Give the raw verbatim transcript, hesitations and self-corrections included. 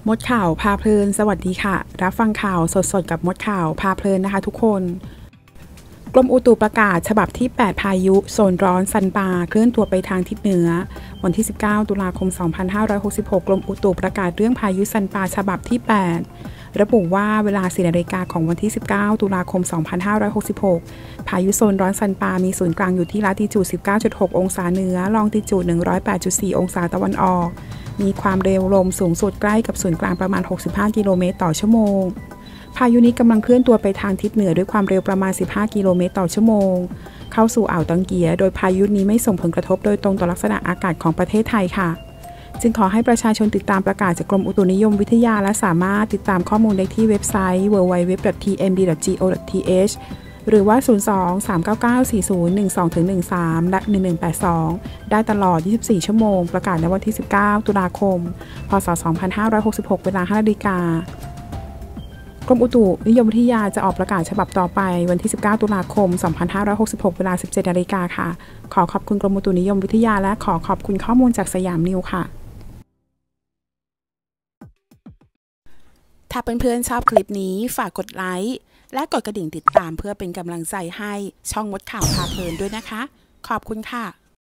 มดข่าวพาเพลินสวัสดีค่ะรับฟังข่าวสดๆกับมดข่าวพาเพลินนะคะทุกคนกรมอุตุประกาศฉบับที่แปดพายุโซนร้อนซันปาเคลื่อนตัวไปทางทิศเหนือวันที่สิบเก้าตุลาคมสองพันห้าร้อยหกสิบหกกรมอุตุประกาศเรื่องพายุซันปาฉบับที่แปดระบุว่าเวลาสี่นาฬิกาของวันที่สิบเก้าตุลาคมสองพันห้าร้อยหกสิบหกพายุโซนร้อนซันปามีศูนย์กลางอยู่ที่ลาติจูด สิบเก้าจุดหก องศาเหนือลองติจูด หนึ่งร้อยแปดจุดสี่ องศาตะวันออกมีความเร็วลมสูงสุดใกล้กับศูนย์กลางประมาณหกสิบห้ากิโลเมตรต่อชั่วโมงพายุนี้กำลังเคลื่อนตัวไปทางทิศเหนือด้วยความเร็วประมาณสิบห้ากิโลเมตรต่อชั่วโมงเข้าสู่อ่าวตังเกียโดยพายุนี้ไม่ส่งผลกระทบโดยตรงต่อลักษณะอากาศของประเทศไทยค่ะจึงขอให้ประชาชนติดตามประกาศจากกรมอุตุนิยมวิทยาและสามารถติดตามข้อมูลได้ที่เว็บไซต์ ดับเบิลยู ดับเบิลยู ดับเบิลยู ดอท ที เอ็ม บี ดอท จี โอ ดอท ที เอช หรือว่า ศูนย์ สอง สาม เก้า เก้า สี่ ศูนย์ หนึ่ง สอง หนึ่ง สาม และ หนึ่ง หนึ่ง แปด สอง ได้ตลอด ยี่สิบสี่ ชั่วโมงประกาศในวันที่ สิบเก้า ตุลาคม พ.ศ. สองพันห้าร้อยหกสิบหก เวลา ห้า นาฬิกากรมอุตุนิยมวิทยาจะออกประกาศฉบับต่อไปวันที่ สิบเก้า ตุลาคม สองพันห้าร้อยหกสิบหก เวลา สิบเจ็ด นาฬิกาค่ะขอขอบคุณกรมอุตุนิยมวิทยาและขอขอบคุณข้อมูลจากสยามนิวค่ะถ้าเพื่อนๆชอบคลิปนี้ฝากกดไลค์และกดกระดิ่งติดตามเพื่อเป็นกำลังใจให้ช่องมดข่าวพาเพลินด้วยนะคะขอบคุณค่ะ